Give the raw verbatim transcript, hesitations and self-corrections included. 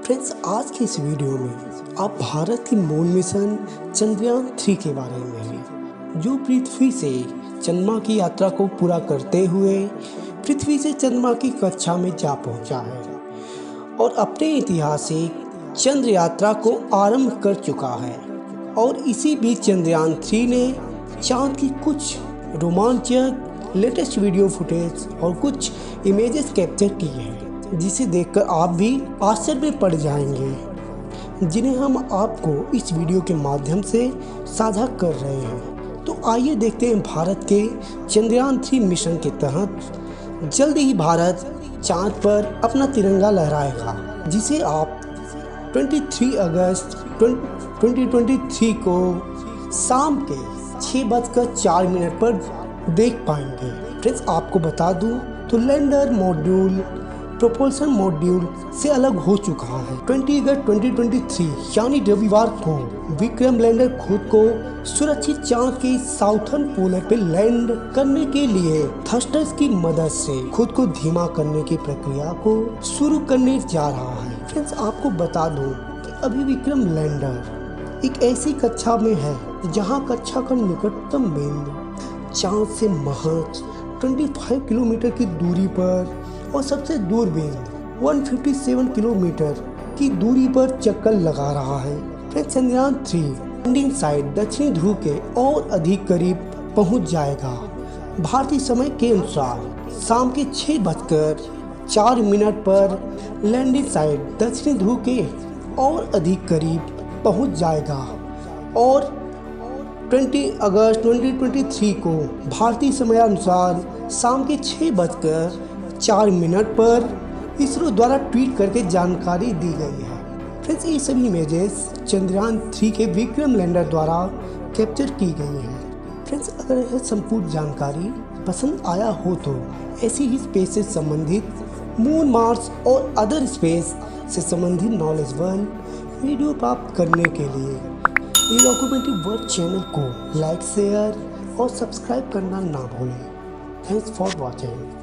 Friends, आज की इस वीडियो में आप भारत की मून मिशन चंद्रयान थ्री के बारे में है, जो पृथ्वी से चंद्रमा की यात्रा को पूरा करते हुए पृथ्वी से चंद्रमा की कक्षा में जा पहुंचा है और अपने ऐतिहासिक चंद्र यात्रा को आरंभ कर चुका है। और इसी बीच चंद्रयान थ्री ने चांद की कुछ रोमांचक लेटेस्ट वीडियो फुटेज और कुछ इमेजेस कैप्चर की हैं, जिसे देखकर आप भी आश्चर्य में पड़ जाएंगे, जिन्हें हम आपको इस वीडियो के माध्यम से साझा कर रहे हैं। तो आइए देखते हैं भारत के चंद्रयान थ्री मिशन के तहत जल्द ही भारत चांद पर अपना तिरंगा लहराएगा, जिसे आप तेईस अगस्त दो हज़ार तेईस को शाम के छः बजकर चार मिनट पर देख पाएंगे। फ्रेंड्स, आपको बता दूं तो लैंडर मॉड्यूल प्रोपल्शन मॉड्यूल से अलग हो चुका है। बीस अगस्त दो हज़ार तेईस यानी रविवार को विक्रम लैंडर खुद को सुरक्षित चांद के साउथर्न पोलर पे लैंड करने के लिए थ्रस्टर्स की मदद से खुद को धीमा करने की प्रक्रिया को शुरू करने जा रहा है। फ्रेंड्स, आपको बता दूं कि अभी विक्रम लैंडर एक ऐसी कक्षा में है जहां कक्षा का निकटतम बिंदु चांद से महज पच्चीस किलोमीटर की दूरी पर और सबसे दूर बिंदु एक सौ सत्तावन किलोमीटर की दूरी पर चक्कर लगा रहा है। Friends, Chandrayaan three landing site दक्षिणी ध्रुव के और अधिक करीब पहुंच जाएगा। भारतीय समय के अनुसार शाम के छः बजकर चार मिनट पर लैंडिंग साइट दक्षिणी ध्रुव के और अधिक करीब पहुंच जाएगा और बीस अगस्त दो हज़ार तेईस को भारतीय समयानुसार शाम के छः बजकर चार मिनट पर इसरो द्वारा ट्वीट करके जानकारी दी गई है। फ्रेंड्स, ये सभी इमेजेस चंद्रयान थ्री के विक्रम लैंडर द्वारा कैप्चर की गई हैं। फ्रेंड्स, अगर यह संपूर्ण जानकारी पसंद आया हो तो ऐसी ही स्पेस से संबंधित मून, मार्स और अदर स्पेस से संबंधित नॉलेजेबल वीडियो प्राप्त करने के लिए ये डॉक्यूमेंट्री वर्ल्ड चैनल को लाइक, शेयर और सब्सक्राइब करना ना भूलें। Thanks for watching.